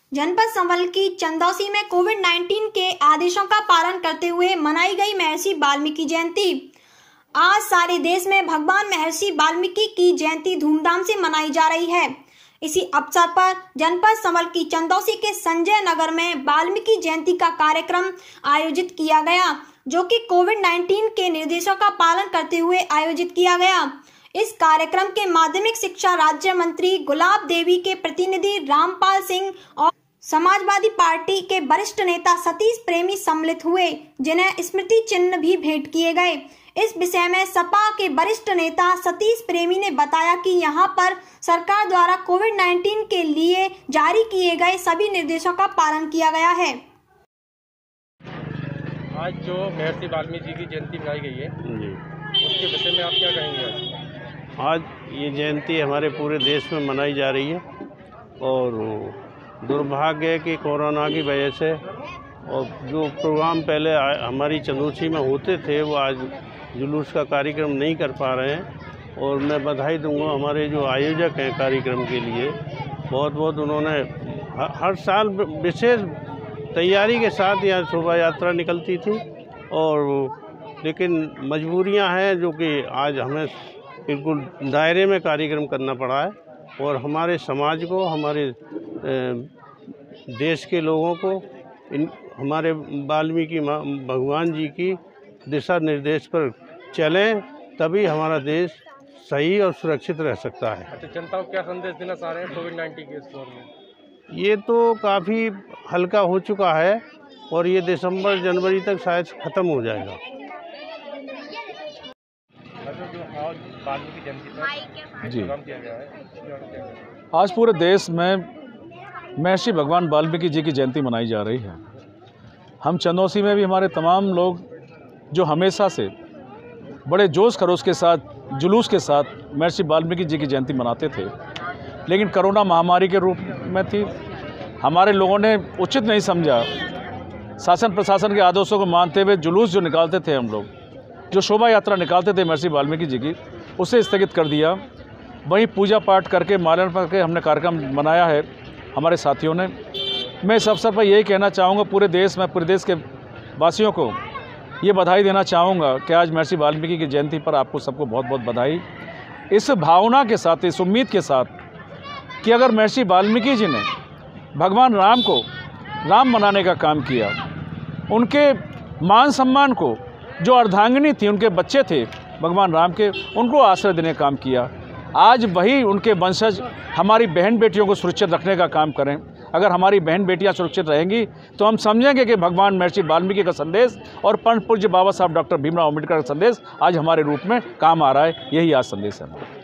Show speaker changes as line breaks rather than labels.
जनपद संभल की चंदौसी में कोविड-19 के आदेशों का पालन करते हुए मनाई गई महर्षि वाल्मीकि जयंती। आज सारे देश में भगवान महर्षि वाल्मीकि की जयंती धूमधाम से मनाई जा रही है। इसी अवसर पर जनपद संभल की चंदौसी के संजय नगर में वाल्मीकि जयंती का कार्यक्रम आयोजित किया गया, जो कि कोविड-19 के निर्देशों का पालन करते हुए आयोजित किया गया। इस कार्यक्रम के माध्यमिक शिक्षा राज्य मंत्री गुलाब देवी के प्रतिनिधि रामपाल सिंह और समाजवादी पार्टी के वरिष्ठ नेता सतीश प्रेमी सम्मिलित हुए, जिन्हें स्मृति चिन्ह भी भेंट किए गए। इस विषय में सपा के वरिष्ठ नेता सतीश प्रेमी ने बताया कि यहां पर सरकार द्वारा कोविड-19 के लिए जारी किए गए सभी निर्देशों का पालन किया गया है।
आज जो महर्षि वाल्मीकि जी की जयंती मनाई गई है जी, उसके विषय में आप क्या कहेंगे?
आज ये जयंती हमारे पूरे देश में मनाई जा रही है और दुर्भाग्य है कि कोरोना की वजह से और जो प्रोग्राम पहले हमारी चंदौसी में होते थे वो आज जुलूस का कार्यक्रम नहीं कर पा रहे हैं। और मैं बधाई दूंगा हमारे जो आयोजक हैं कार्यक्रम के लिए, बहुत बहुत उन्होंने हर साल विशेष तैयारी के साथ यहाँ शोभा यात्रा निकलती थी, और लेकिन मजबूरियां हैं जो कि आज हमें बिल्कुल दायरे में कार्यक्रम करना पड़ा है। और हमारे समाज को, हमारे देश के लोगों को हमारे वाल्मीकि भगवान जी की दिशा निर्देश पर चलें, तभी हमारा देश सही और सुरक्षित रह सकता है।
अच्छा, जनता को क्या संदेश देना चाह रहे हैं कोविड-19 के इस दौर में? ये
तो काफ़ी हल्का हो चुका है और ये दिसंबर जनवरी तक शायद ख़त्म हो जाएगा।
जी, आज पूरे देश में महर्षि भगवान वाल्मीकि जी की जयंती मनाई जा रही है। हम चंदौसी में भी हमारे तमाम लोग जो हमेशा से बड़े जोश खरोश के साथ, जुलूस के साथ महर्षि वाल्मीकि जी की जयंती मनाते थे, लेकिन कोरोना महामारी के रूप में थी। हमारे लोगों ने उचित नहीं समझा, शासन प्रशासन के आदेशों को मानते हुए जुलूस जो निकालते थे, हम लोग जो शोभा यात्रा निकालते थे महर्षि वाल्मीकि जी की, उसे स्थगित कर दिया। वहीं पूजा पाठ करके, माल्यार्पण करके हमने कार्यक्रम मनाया है हमारे साथियों ने। मैं इस अवसर पर यही कहना चाहूँगा पूरे देश में, पूरे देश के वासियों को ये बधाई देना चाहूँगा कि आज महर्षि वाल्मीकि की जयंती पर आपको सबको बहुत बहुत बधाई। इस भावना के साथ, इस उम्मीद के साथ कि अगर महर्षि वाल्मीकि जी ने भगवान राम को राम बनाने का काम किया, उनके मान सम्मान को, जो अर्धांगिनी थी, उनके बच्चे थे भगवान राम के, उनको आश्रय देने का काम किया, आज वही उनके वंशज हमारी बहन बेटियों को सुरक्षित रखने का काम करें। अगर हमारी बहन बेटियां सुरक्षित रहेंगी तो हम समझेंगे कि भगवान महर्षि वाल्मीकि का संदेश और परम पूज्य बाबा साहब डॉक्टर भीमराव अम्बेडकर का संदेश आज हमारे रूप में काम आ रहा है। यही आज संदेश है।